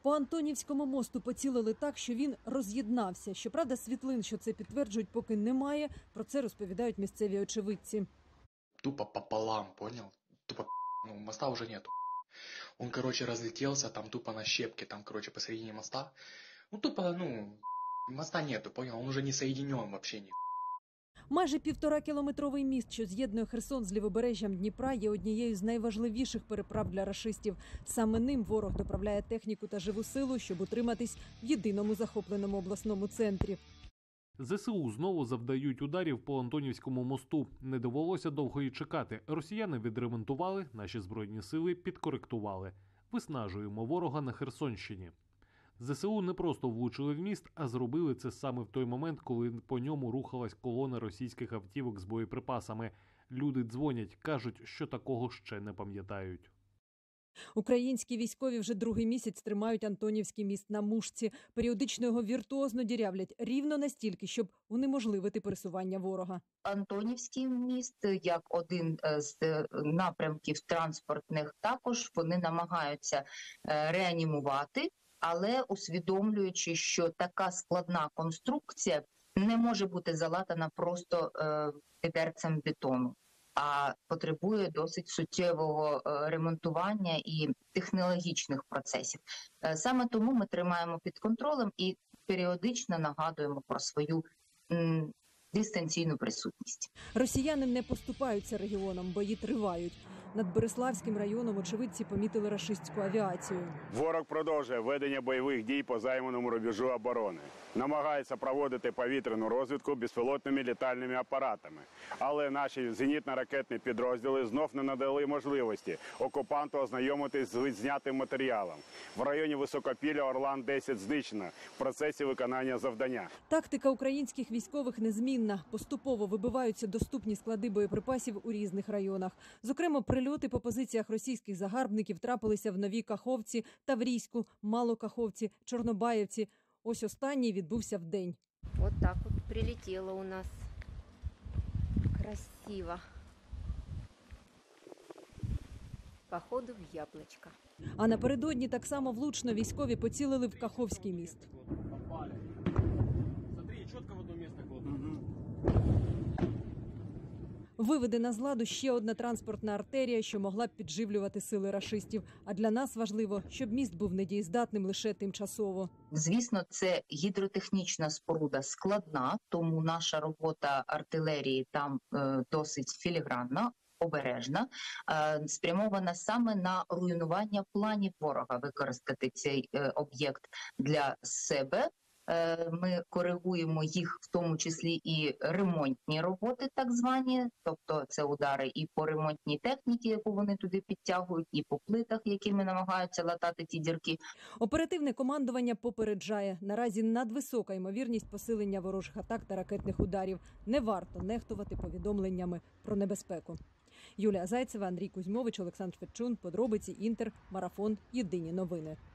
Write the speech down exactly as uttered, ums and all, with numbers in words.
По Антонівському мосту поцілили так, що він роз'єднався. Щоправда, світлин, що це підтверджують, поки немає. Про це розповідають місцеві очевидці. Тупо пополам, понял? Тупо, ну, моста уже нету. Он, короче, разлетелся там тупо на щепки, там, короче, посередине моста. Ну, тупо, ну, моста нету, понял? Он уже не соединен вообще ни. Майже півторакілометровий міст, що з'єднує Херсон з лівобережжям Дніпра, є однією з найважливіших переправ для рашистів. Саме ним ворог доправляє техніку та живу силу, щоб утриматись в єдиному захопленому обласному центрі. ЗСУ знову завдають ударів по Антонівському мосту. Не довелося довго й чекати. Росіяни відремонтували, наші збройні сили підкоректували. Виснажуємо ворога на Херсонщині. ЗСУ не просто влучили в міст, а зробили це саме в той момент, коли по ньому рухалась колона російських автівок з боєприпасами. Люди дзвонять, кажуть, що такого ще не пам'ятають. Українські військові вже другий місяць тримають Антонівський міст на мушці. Періодично його віртуозно дірявлять рівно настільки, щоб унеможливити пересування ворога. Антонівський міст, як один з напрямків транспортних, також вони намагаються реанімувати, але усвідомлюючи, що така складна конструкція не може бути залатана просто відерцем бетону, а потребує досить суттєвого ремонтування і технологічних процесів. Саме тому ми тримаємо під контролем і періодично нагадуємо про свою м, дистанційну присутність. Росіяни не поступаються регіоном, бої тривають. Над Береславським районом очевидці помітили рашистську авіацію. Ворог продовжує ведення бойових дій по займаному рубежу оборони. Намагається проводити повітряну розвідку безпілотними літальними апаратами. Але наші зенітно-ракетні підрозділи знов не надали можливості окупанту ознайомитись з відзнятим матеріалом. В районі Високопілля Орлан десять знищено в процесі виконання завдання. Тактика українських військових незмінна. Поступово вибиваються доступні склади боєприпасів у різних районах. Зокрема, прильоти по позиціях російських загарбників трапилися в Новій Каховці, Таврійську, Малокаховці, Чорнобаївці. Ось останній відбувся вдень. От так от прилетіло у нас. Красиво. Походу в яблочко. А напередодні так само влучно військові поцілили в Каховський міст. Смотри, чітко в одне місце кладуть. Виведена з ладу ще одна транспортна артерія, що могла б підживлювати сили рашистів. А для нас важливо, щоб міст був недієздатним лише тимчасово. Звісно, це гідротехнічна споруда складна, тому наша робота артилерії там е, досить філігранна, обережна, е, спрямована саме на руйнування планів ворога, використати цей е, об'єкт для себе. Ми коригуємо їх, в тому числі і ремонтні роботи, так звані, тобто це удари і по ремонтній техніці, яку вони туди підтягують, і по плитах, якими намагаються латати ці дірки. Оперативне командування попереджає, наразі надвисока ймовірність посилення ворожих атак та ракетних ударів. Не варто нехтувати повідомленнями про небезпеку. Юлія Зайцева, Андрій Кузьмович, Олександр Федчун, подробиці, Інтер, Марафон, Єдині новини.